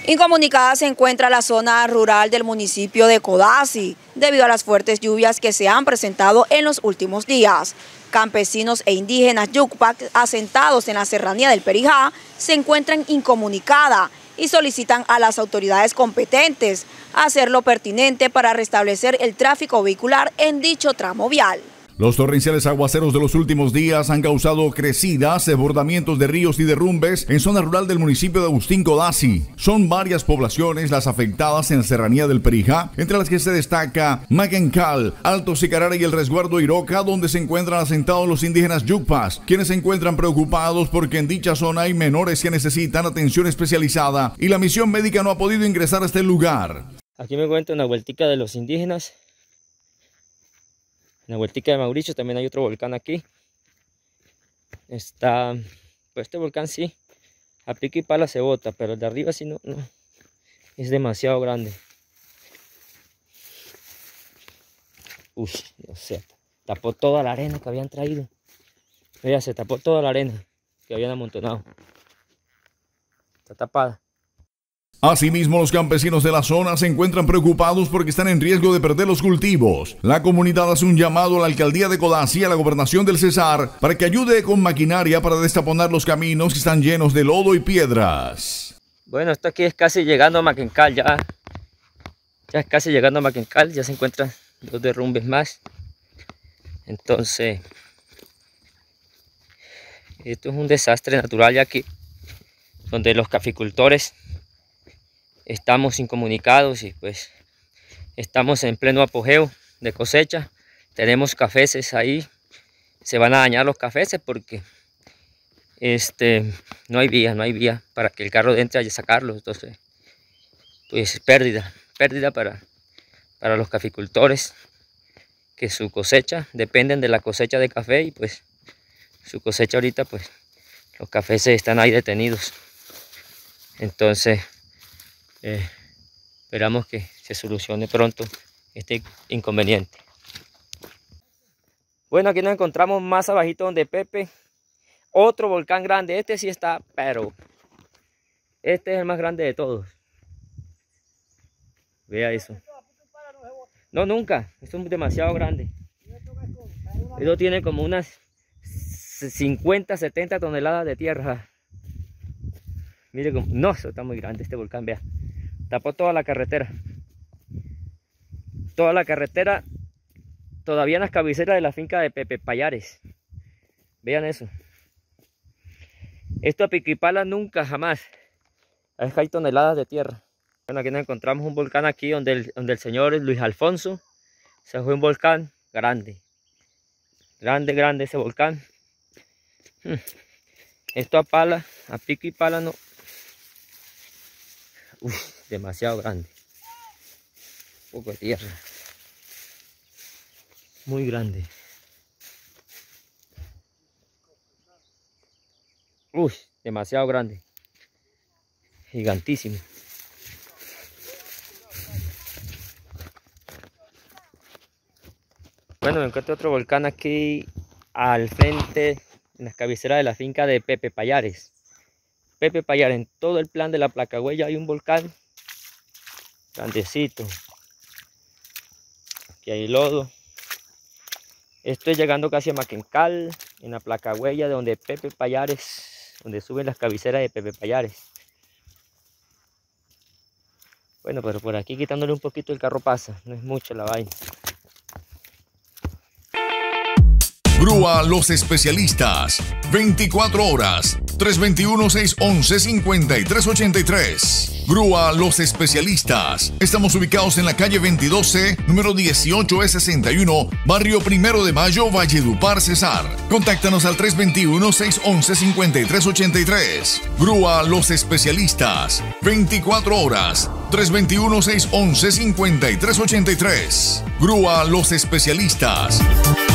Incomunicada se encuentra la zona rural del municipio de Codazzi, debido a las fuertes lluvias que se han presentado en los últimos días. Campesinos e indígenas Yucpac, asentados en la serranía del Perijá, se encuentran incomunicada y solicitan a las autoridades competentes hacer lo pertinente para restablecer el tráfico vehicular en dicho tramo vial. Los torrenciales aguaceros de los últimos días han causado crecidas, desbordamientos de ríos y derrumbes en zona rural del municipio de Agustín Codazzi. Son varias poblaciones las afectadas en la serranía del Perijá, entre las que se destaca Maquencal, Alto Sicarara y el resguardo Iroca, donde se encuentran asentados los indígenas Yucpas, quienes se encuentran preocupados porque en dicha zona hay menores que necesitan atención especializada y la misión médica no ha podido ingresar a este lugar. Aquí me encuentro en la vueltica de los indígenas. En la vueltica de Mauricio también hay otro volcán aquí. Está, pues este volcán sí, a pico y pala se bota, pero el de arriba sí no, es demasiado grande. Uy, no sé, tapó toda la arena que habían traído. Mira, se tapó toda la arena que habían amontonado. Está tapada. Asimismo, los campesinos de la zona se encuentran preocupados porque están en riesgo de perder los cultivos. La comunidad hace un llamado a la alcaldía de Codazzi y a la gobernación del Cesar para que ayude con maquinaria para destaponar los caminos que están llenos de lodo y piedras. Bueno, esto aquí es casi llegando a Maquencal, ya es casi llegando a Maquencal, ya se encuentran dos derrumbes más. Entonces, esto es un desastre natural ya aquí, donde los caficultores estamos incomunicados y pues estamos en pleno apogeo de cosecha. Tenemos cafeces ahí, se van a dañar los cafeces porque no hay vía para que el carro entre a sacarlos. Entonces, pues pérdida para los caficultores, que su cosecha dependen de la cosecha de café y pues su cosecha ahorita pues los cafeces están ahí detenidos. Entonces esperamos que se solucione pronto este inconveniente. Bueno, aquí nos encontramos más abajito donde Pepe, otro volcán grande. Este sí está, pero este es el más grande de todos. Vea eso. No, nunca, esto es demasiado grande. Esto tiene como unas 50, 70 toneladas de tierra. Mire cómo, no, eso está muy grande este volcán, vea. Tapó toda la carretera. Toda la carretera, todavía en las cabeceras de la finca de Pepe Payares. Vean eso. Esto a pico y pala nunca, jamás. Hay toneladas de tierra. Bueno, aquí nos encontramos un volcán aquí donde el señor Luis Alfonso se fue un volcán grande. Grande ese volcán. Esto a pala, a pico y pala no. Demasiado grande. Un poco de tierra. Muy grande. Demasiado grande. Gigantísimo. Bueno, me encuentro otro volcán aquí al frente, en las cabeceras de la finca de Pepe Payares. Pepe Payares, en todo el plan de la Placagüey hay un volcán grandecito. Aquí hay lodo. Estoy llegando casi a Maquencal, en la Placagüey de donde Pepe Payares, donde suben las cabeceras de Pepe Payares. Bueno, pero por aquí quitándole un poquito el carro pasa, no es mucho la vaina. Grúa Los Especialistas, 24 horas, 321-611-5383. Grúa Los Especialistas. Estamos ubicados en la calle 22C, número 18E61, barrio 1 de Mayo, Valledupar, Cesar. Contáctanos al 321-611-5383. Grúa Los Especialistas, 24 horas, 321-611-5383. Grúa Los Especialistas.